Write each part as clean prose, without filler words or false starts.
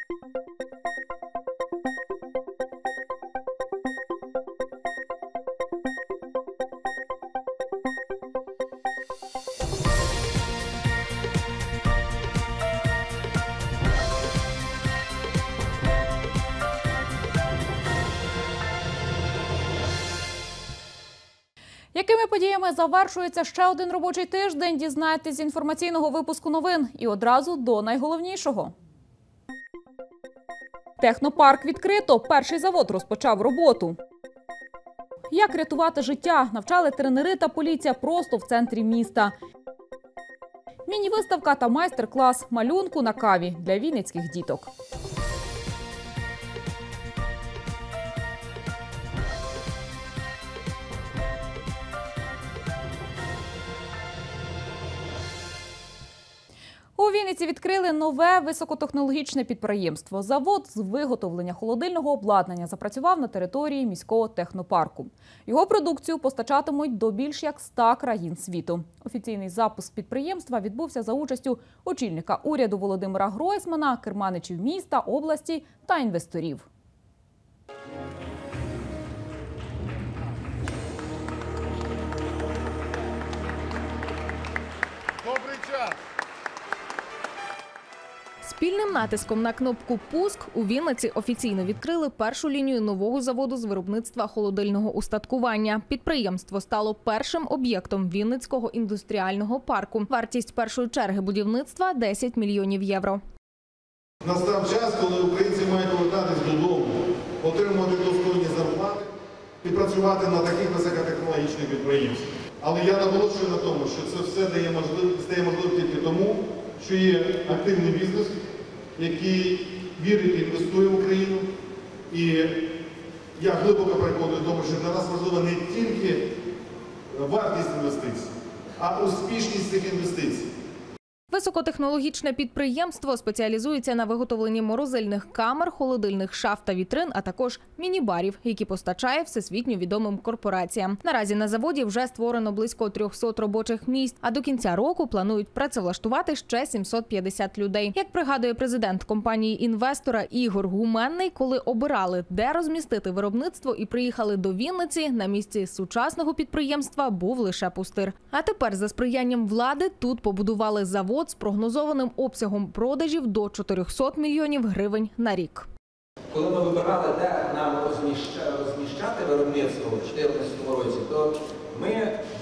Якими подіями завершується ще один робочий тиждень, дізнаєтесь з інформаційного випуску новин. І одразу до найголовнішого. Технопарк відкрито. Перший завод розпочав роботу. Як рятувати життя? Навчали тренери та поліція просто в центрі міста. Міні-виставка та майстер-клас малюнку на каві для вінницьких діток. У Вінниці відкрили нове високотехнологічне підприємство. Завод з виготовлення холодильного обладнання запрацював на території міського технопарку. Його продукцію постачатимуть до більш як 100 країн світу. Офіційний запуск підприємства відбувся за участю очільника уряду Володимира Гройсмана, керманичів міста, області та інвесторів. Добрий час! Спільним натиском на кнопку «Пуск» у Вінниці офіційно відкрили першу лінію нового заводу з виробництва холодильного устаткування. Підприємство стало першим об'єктом Вінницького індустріального парку. Вартість першої черги будівництва – 10 мільйонів євро. Настав час, коли українці мають повертатись додому, отримувати достойні зарплати і працювати на таких високотехнологічних підприємствах. Але я наголошую на тому, що це все стає можливим тільки тому, що є активний бізнес, який вірить і інвестує в Україну. І я глибоко переконаний в тому, що для нас важлива не тільки вартість інвестицій, а успішність цих інвестицій. Високотехнологічне підприємство спеціалізується на виготовленні морозильних камер, холодильних шаф та вітрин, а також міні-барів, які постачає всесвітньо відомим корпораціям. Наразі на заводі вже створено близько 300 робочих місць, а до кінця року планують працевлаштувати ще 750 людей. Як пригадує президент компанії-інвестора Ігор Гуменний, коли обирали, де розмістити виробництво і приїхали до Вінниці, на місці сучасного підприємства був лише пустир. А тепер за сприянням влади тут побудували завод з прогнозованим обсягом продажів до 400 мільйонів гривень на рік. Коли ми вибирали, де нам розміщати виробництво у 2014 році, то ми в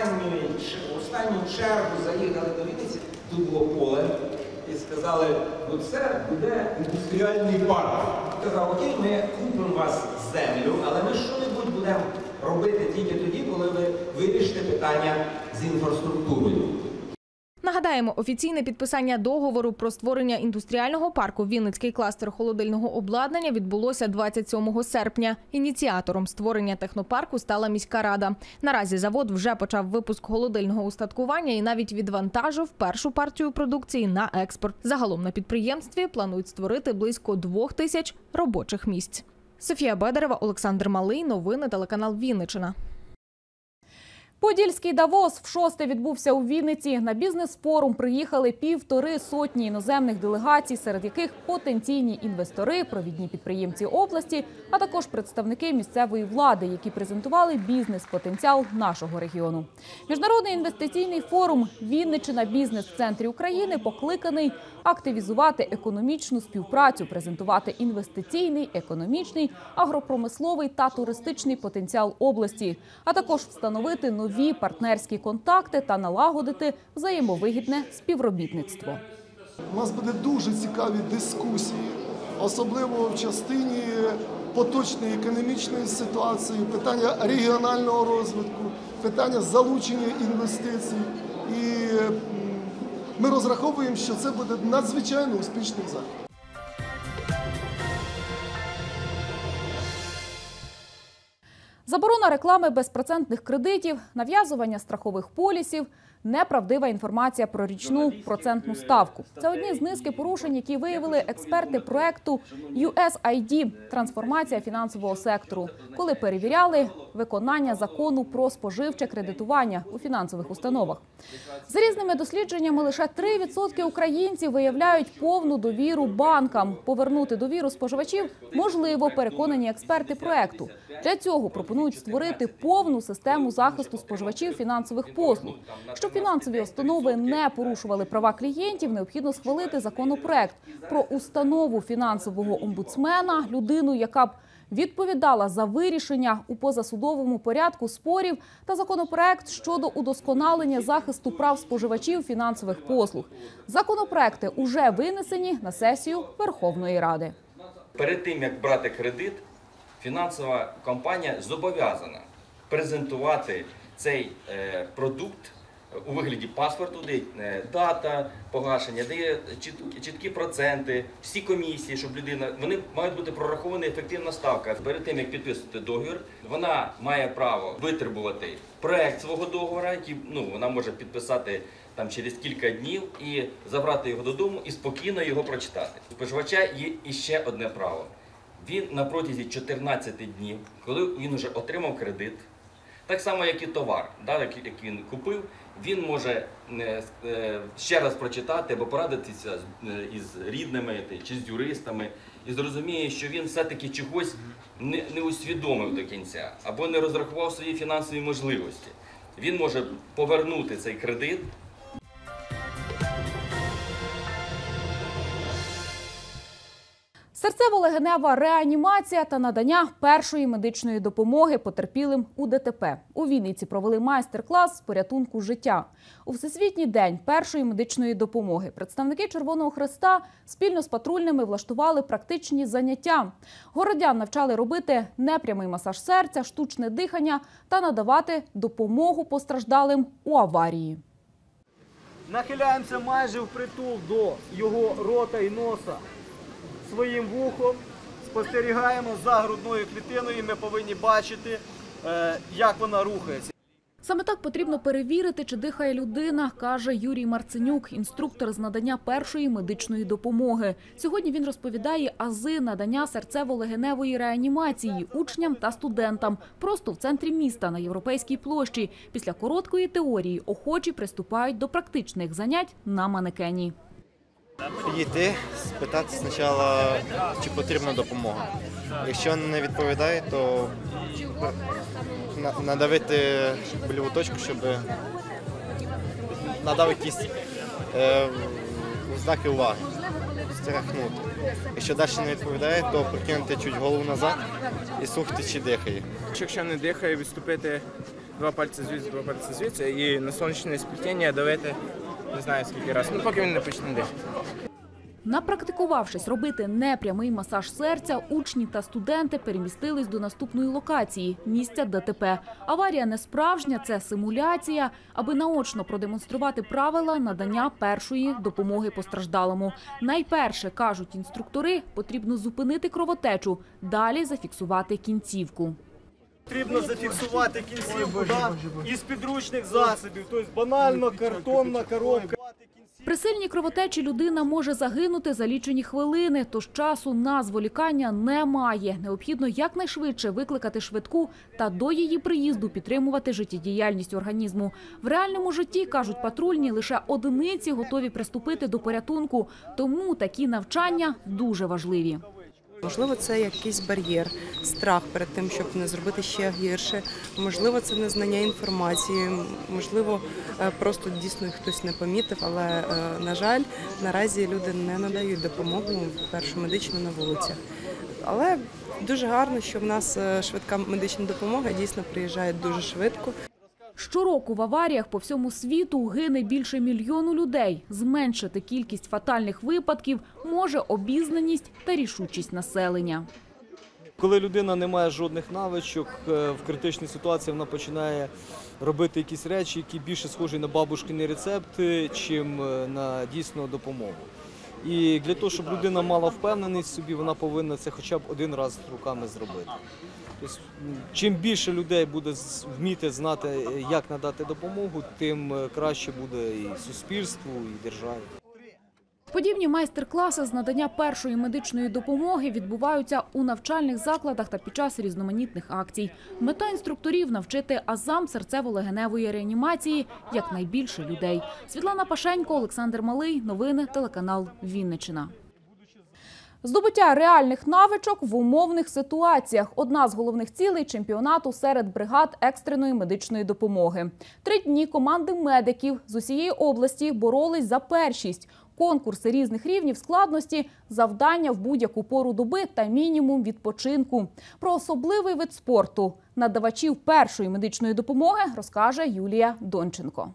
останню чергу заїхали до Вінниці, тут було поле, і сказали, ну це буде індустріальний парк. Сказав, окей, ми купимо вас землю, але ми що-небудь будемо робити тільки тоді, коли ви вирішите питання з інфраструктурою. Нагадаємо, офіційне підписання договору про створення індустріального парку «Вінницький кластер холодильного обладнання» відбулося 27 серпня. Ініціатором створення технопарку стала міська рада. Наразі завод вже почав випуск холодильного устаткування і навіть відвантажив першу партію продукції на експорт. Загалом на підприємстві планують створити близько 2000 робочих місць. Софія Бедарева, Олександр Малий. Новини телеканал Вінниччина. Подільський Давос в-6 відбувся у Вінниці. На бізнес-форум приїхали 150 іноземних делегацій, серед яких потенційні інвестори, провідні підприємці області, а також представники місцевої влади, які презентували бізнес-потенціал нашого регіону. Міжнародний інвестиційний форум «Вінниччина. Бізнес в центрі України» покликаний активізувати економічну співпрацю, презентувати інвестиційний, економічний, агропромисловий та туристичний потенціал області, а також встановити нові партнерські контакти та налагодити взаємовигідне співробітництво. У нас буде дуже цікаві дискусії, особливо в частині поточної економічної ситуації, питання регіонального розвитку, питання залучення інвестицій. І ми розраховуємо, що це буде надзвичайно успішний захід. Заборона реклами безпроцентних кредитів, нав'язування страхових полісів, неправдива інформація про річну процентну ставку. Це одні з низки порушень, які виявили експерти проекту USAID «Трансформація фінансового сектору», коли перевіряли виконання закону про споживче кредитування у фінансових установах. За різними дослідженнями, лише 3% українців виявляють повну довіру банкам. Повернути довіру споживачів можливо, переконані експерти проекту. Для цього пропонують створити повну систему захисту споживачів фінансових послуг. Щоб фінансові установи не порушували права клієнтів, необхідно схвалити законопроект про установу фінансового омбудсмена, людину, яка б відповідала за вирішення у позасудовому порядку спорів, та законопроект щодо удосконалення захисту прав споживачів фінансових послуг. Законопроекти уже винесені на сесію Верховної Ради. Перед тим, як брати кредит, фінансова компанія зобов'язана презентувати цей продукт у вигляді паспорту, де дата погашення, де є чіткі проценти, всі комісії, щоб людина, вони мають бути прораховані ефективна ставка. Перед тим, як підписувати договір, вона має право витребувати проект свого договору, який вона може підписати там через кілька днів і забрати його додому і спокійно його прочитати. У споживача є іще одне право. Він на протязі 14 днів, коли він вже отримав кредит, так само, як і товар, як він купив, він може ще раз прочитати або порадитися із рідними чи з юристами і зрозуміє, що він все-таки чогось не усвідомив до кінця або не розрахував свої фінансові можливості. Він може повернути цей кредит. Серцево-легенева реанімація та надання першої медичної допомоги потерпілим у ДТП. У Вінниці провели майстер-клас з порятунку життя. У Всесвітній день першої медичної допомоги представники Червоного Хреста спільно з патрульними влаштували практичні заняття. Городян навчали робити непрямий масаж серця, штучне дихання та надавати допомогу постраждалим у аварії. Нахиляємося майже впритул до його рота і носа. Своїм вухом спостерігаємо за грудною клітиною, і ми повинні бачити, як вона рухається. Саме так потрібно перевірити, чи дихає людина, каже Юрій Марценюк, інструктор з надання першої медичної допомоги. Сьогодні він розповідає ази надання серцево-легеневої реанімації учням та студентам просто в центрі міста на Європейській площі. Після короткої теорії охочі приступають до практичних занять на манекені. Підійти, спитати спочатку, чи потрібна допомога. Якщо не відповідає, то надавити больову точку, щоб надав якісь знаки уваги, стряхнути. Якщо далі не відповідає, то прокинути чуть голову назад і слухати, чи дихає. Якщо не дихає, відступити 2 пальці звідси і на сонячне сплетіння давити не знаю скільки разів, поки він не почне дихати. Напрактикувавшись робити непрямий масаж серця, учні та студенти перемістились до наступної локації – місця ДТП. Аварія не справжня, це симуляція, аби наочно продемонструвати правила надання першої допомоги постраждалому. Найперше, кажуть інструктори, потрібно зупинити кровотечу, далі зафіксувати кінцівку. Потрібно зафіксувати кінцівку із підручних засобів, тобто банально картонна коробка. При сильній кровотечі людина може загинути за лічені хвилини, тож часу на зволікання немає. Необхідно якнайшвидше викликати швидку та до її приїзду підтримувати життєдіяльність організму. В реальному житті, кажуть патрульні, лише одиниці готові приступити до порятунку, тому такі навчання дуже важливі. Можливо, це якийсь бар'єр, страх перед тим, щоб не зробити ще гірше. Можливо, це незнання інформації, можливо, просто дійсно хтось не помітив, але, на жаль, наразі люди не надають допомогу першу медичну на вулицях. Але дуже гарно, що в нас швидка медична допомога дійсно приїжджає дуже швидко. Щороку в аваріях по всьому світу гине більше 1 мільйона людей. Зменшити кількість фатальних випадків може обізнаність та рішучість населення. Коли людина не має жодних навичок, в критичній ситуації вона починає робити якісь речі, які більше схожі на бабушкині рецепти, чим на дійсну допомогу. І для того, щоб людина мала впевненість в собі, вона повинна це хоча б один раз руками зробити. Тобто, чим більше людей буде вміти знати, як надати допомогу, тим краще буде і суспільству, і державі. Подібні майстер-класи з надання першої медичної допомоги відбуваються у навчальних закладах та під час різноманітних акцій. Мета інструкторів – навчити азам серцево-легеневої реанімації якнайбільше людей. Світлана Пашенько, Олександр Малий. Новини, телеканал Вінниччина. Здобуття реальних навичок в умовних ситуаціях – одна з головних цілей чемпіонату серед бригад екстреної медичної допомоги. 3 дні команди медиків з усієї області боролись за першість. Конкурси різних рівнів складності, завдання в будь-яку пору доби та мінімум відпочинку. Про особливий вид спорту надавачів першої медичної допомоги розкаже Юлія Донченко.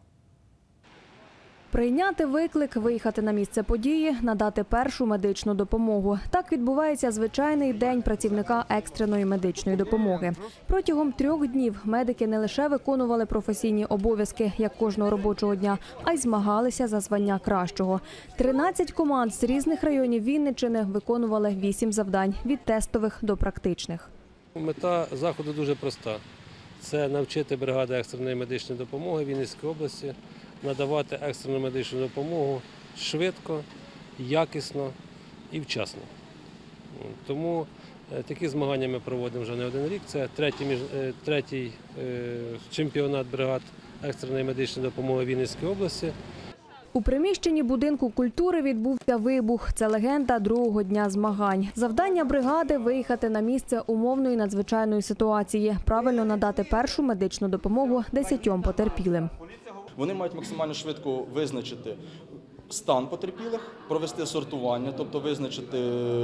Прийняти виклик, виїхати на місце події, надати першу медичну допомогу. Так відбувається звичайний день працівника екстреної медичної допомоги. Протягом 3 днів медики не лише виконували професійні обов'язки, як кожного робочого дня, а й змагалися за звання кращого. 13 команд з різних районів Вінниччини виконували 8 завдань – від тестових до практичних. Мета заходу дуже проста. Це навчити бригади екстреної медичної допомоги Вінницької області надавати екстрену медичну допомогу швидко, якісно і вчасно. Тому такі змагання ми проводимо вже не 1 рік. Це третій чемпіонат бригад екстреної медичної допомоги Вінницької області. У приміщенні будинку культури відбувся вибух. Це легенда другого дня змагань. Завдання бригади – виїхати на місце умовної надзвичайної ситуації, правильно надати першу медичну допомогу 10 потерпілим. Вони мають максимально швидко визначити стан потерпілих, провести сортування, тобто визначити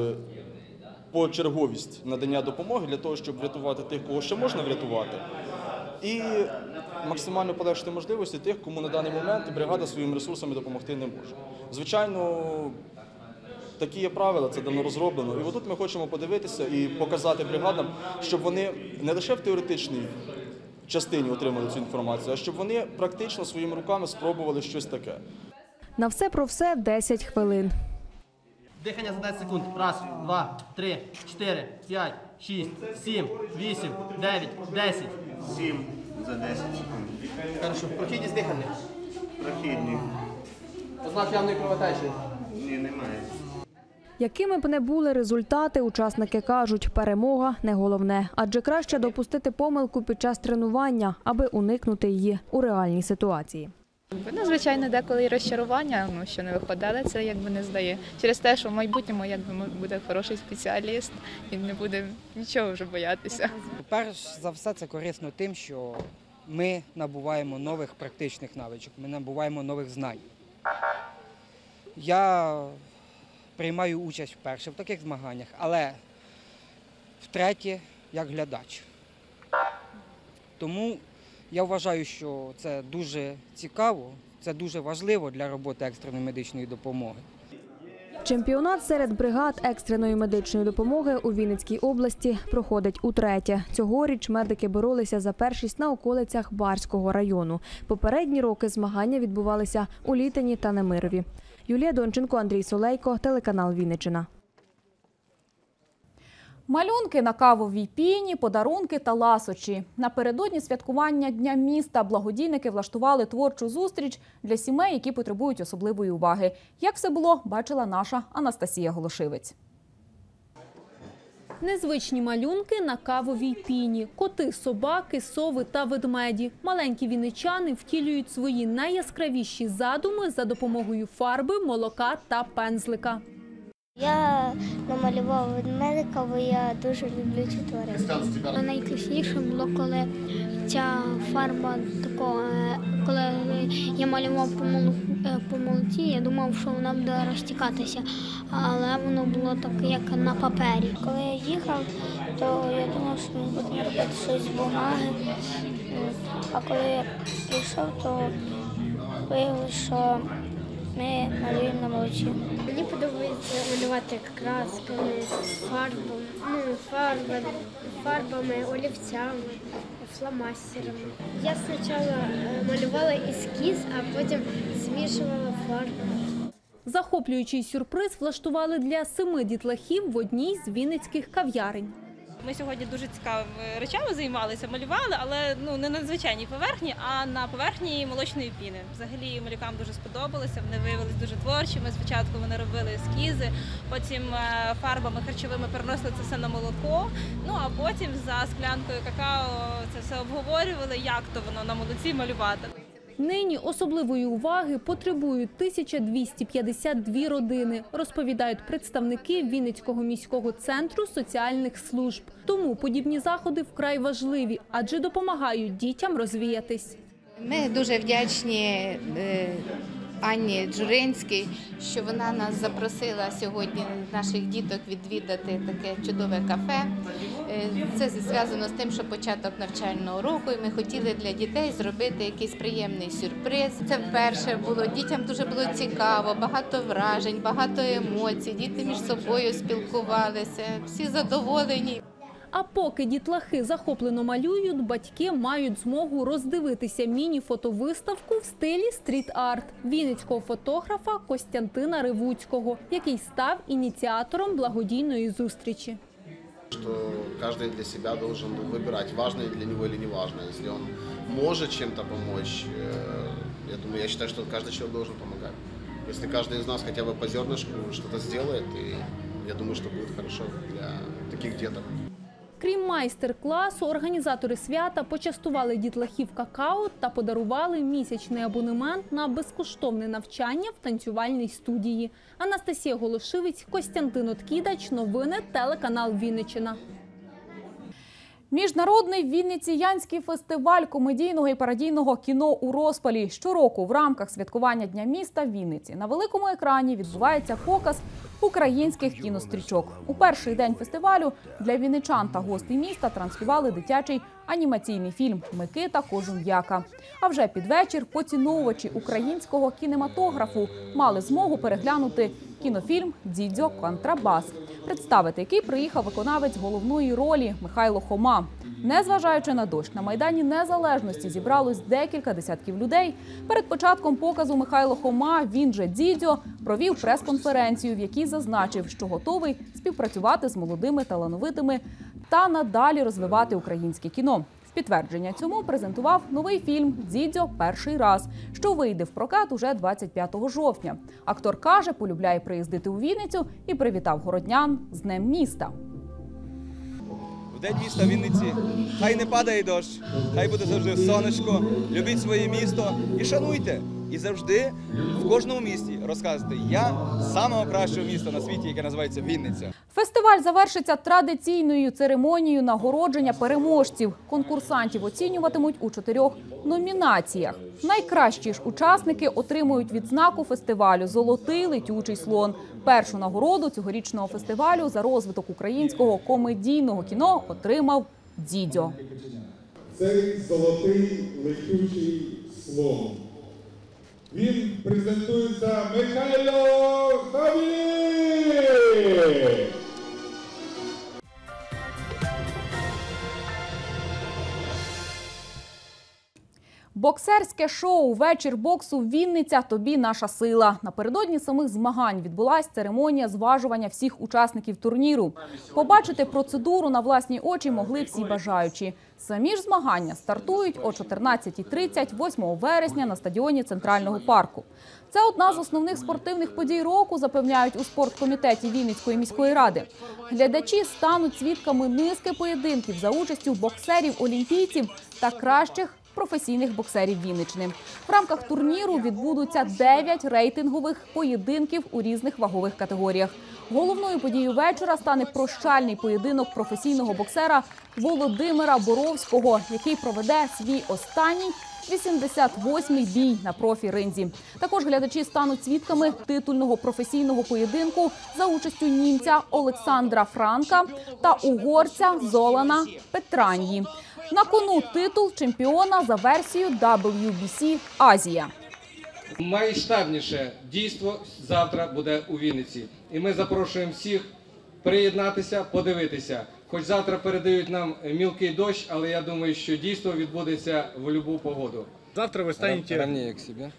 почерговість надання допомоги для того, щоб врятувати тих, кого ще можна врятувати, і максимально полегшити можливості тих, кому на даний момент бригада своїми ресурсами допомогти не може. Звичайно, такі є правила, це давно розроблено. І отут ми хочемо подивитися і показати бригадам, щоб вони не лише в теоретичній частині отримали цю інформацію, а щоб вони практично своїми руками спробували щось таке. На все про все 10 хвилин. Дихання за 10 секунд. 1, 2, 3, 4, 5, 6, 7, 8, 9, 10. 7 за 10 секунд. Хорошо. Прохідність дихання? Прохідні. Ознак явної кровотечі? Ні, немає. Якими б не були результати, учасники кажуть, перемога не головне. Адже краще допустити помилку під час тренування, аби уникнути її у реальній ситуації. Ну, звичайно, деколи і розчарування, що не виходить, але це якби не здає. Через те, що в майбутньому буде хороший спеціаліст, він не буде нічого вже боятися. Перш за все, це корисно тим, що ми набуваємо нових практичних навичок, ми набуваємо нових знань. Я приймаю участь вперше в таких змаганнях, але втретє як глядач. Тому я вважаю, що це дуже цікаво, це дуже важливо для роботи екстреної медичної допомоги. Чемпіонат серед бригад екстреної медичної допомоги у Вінницькій області проходить утретє. Цьогоріч медики боролися за першість на околицях Барського району. Попередні роки змагання відбувалися у Літині та Немирові. Юлія Донченко, Андрій Солейко, телеканал Вінниччина. Малюнки на кавовій піні, подарунки та ласощі. Напередодні святкування Дня міста благодійники влаштували творчу зустріч для сімей, які потребують особливої уваги. Як все було, бачила наша Анастасія Голошивець. Незвичні малюнки на кавовій піні. Коти, собаки, сови та ведмеді. Маленькі вінничани втілюють свої найяскравіші задуми за допомогою фарби, молока та пензлика. Я намалювала ведмедика, бо я дуже люблю ці тварини. Найкрасивіше було, коли ця фарба коли я малював по молоці, я думав, що вона буде розтікатися, але воно було таке, як на папері. Коли я їхав, то я думав, що ми будемо робити щось з бумаги, а коли я прийшов, то виявилося, що ми малюємо на молоці. Мені подобається малювати красками, фарбами, олівцями, фломастерами. Я спочатку малювала ескіз, а потім змішувала фарбу. Захоплюючий сюрприз влаштували для 7 дітлахів в одній з вінницьких кав'ярень. Ми сьогодні дуже цікавими речами займалися, малювали, але не на звичайній поверхні, а на поверхні молочної піни. Взагалі малюкам дуже сподобалося, вони виявилися дуже творчими. Спочатку вони робили ескізи, потім фарбами харчовими переносили це все на молоко, а потім за склянкою какао це все обговорювали, як то воно на молоці малювати. Нині особливої уваги потребують 1252 родини, розповідають представники Вінницького міського центру соціальних служб. Тому подібні заходи вкрай важливі, адже допомагають дітям розвіятись. Ми дуже вдячні Анні Джуринській, що вона нас запросила сьогодні, наших діток, відвідати таке чудове кафе. Це зв'язано з тим, що початок навчального року, і ми хотіли для дітей зробити якийсь приємний сюрприз. Це вперше було, дітям дуже було цікаво, багато вражень, багато емоцій, діти між собою спілкувалися, всі задоволені. А поки дітлахи захоплено малюють, батьки мають змогу роздивитися міні-фотовиставку в стилі стріт-арт вінницького фотографа Костянтина Ривуцького, який став ініціатором благодійної зустрічі. Что каждый для себя должен выбирать, важно для него или не важно. Если он может чем-то помочь, я считаю, что каждый человек должен помогать. Если каждый из нас хотя бы по зернышку что-то сделает, и я думаю, что будет хорошо для таких деток. Крім майстер-класу, організатори свята почастували дітлахів какао та подарували місячний абонемент на безкоштовне навчання в танцювальній студії. Анастасія Голошивець, Костянтин Откідач, новини, телеканал Вінниччина. Міжнародний вінниціянський фестиваль комедійного і пародійного кіно у розпалі. Щороку в рамках святкування Дня міста Вінниці на великому екрані відбувається показ українських кінострічок. У перший день фестивалю для вінничан та гостей міста транслювали дитячий анімаційний фільм «Микита Кожум'яка». А вже під вечір поціновувачі українського кінематографу мали змогу переглянути кінофільм «Дідьо Контрабас», представити який приїхав виконавець головної ролі Михайло Хома. Незважаючи на дощ, на Майдані Незалежності зібралось декілька десятків людей. Перед початком показу Михайло Хома, він же Дідьо, провів прес-конференцію, в якій зазначив, що готовий співпрацювати з молодими талановитими та надалі розвивати українське кіно. В підтвердження цьому презентував новий фільм «Дідьо. Перший раз», що вийде в прокат уже 25 жовтня. Актор каже, полюбляє приїздити у Вінницю і привітав городнян з Днем міста. В День міста Вінниці хай не падає дощ, хай буде завжди сонечко, любіть своє місто і шануйте. І завжди в кожному місті розказуйте, я з самого кращого міста на світі, яке називається Вінниця. Фестиваль завершиться традиційною церемонією нагородження переможців. Конкурсантів оцінюватимуть у 4 номінаціях. Найкращі ж учасники отримують відзнаку фестивалю «Золотий летючий слон». Першу нагороду цьогорічного фестивалю за розвиток українського комедійного кіно отримав Дідьо. Цей золотий летючий слон. Він презентується Михайло Хаві! Боксерське шоу «Вечір боксу. Вінниця. Тобі наша сила». Напередодні самих змагань відбулась церемонія зважування всіх учасників турніру. Побачити процедуру на власні очі могли всі бажаючі. Самі ж змагання стартують о 14:30 8 вересня на стадіоні Центрального парку. Це одна з основних спортивних подій року, запевняють у спорткомітеті Вінницької міської ради. Глядачі стануть свідками низки поєдинків за участю боксерів-олімпійців та кращих професійних боксерів Вінниччини. В рамках турніру відбудуться 9 рейтингових поєдинків у різних вагових категоріях. Головною подією вечора стане прощальний поєдинок професійного боксера Володимира Боровського, який проведе свій останній 88-й бій на профі-ринзі. Також глядачі стануть свідками титульного професійного поєдинку за участю німця Олександра Франка та угорця Золана Петраньї. На кону титул чемпіона за версією WBC Азія. Майштабніше дійство завтра буде у Вінниці. І ми запрошуємо всіх приєднатися, подивитися. Хоч завтра передають нам мілкий дощ, але я думаю, що дійство відбудеться в будь-яку погоду. Завтра вы станете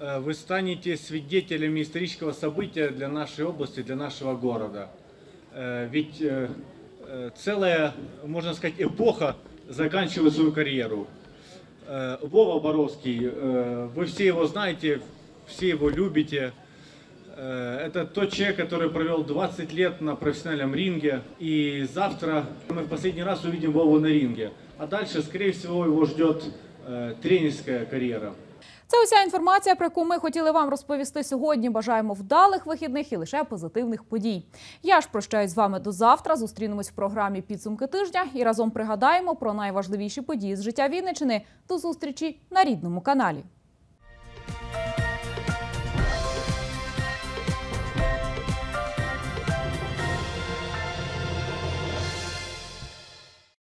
вы станете свидетелями исторического события для нашей области, для нашего города. Ведь целая, можно сказать, эпоха заканчивает свою карьеру. Вова Боровский, вы все его знаете, все его любите. Это тот человек, который провел 20 лет на профессиональном ринге. И завтра мы в последний раз увидим Вову на ринге. А дальше, скорее всего, его ждет тренерская карьера. Це уся інформація, про яку ми хотіли вам розповісти сьогодні. Бажаємо вдалих вихідних і лише позитивних подій. Я ж прощаюсь з вами до завтра. Зустрінемось в програмі «Підсумки тижня» і разом пригадаємо про найважливіші події з життя Вінниччини. До зустрічі на рідному каналі.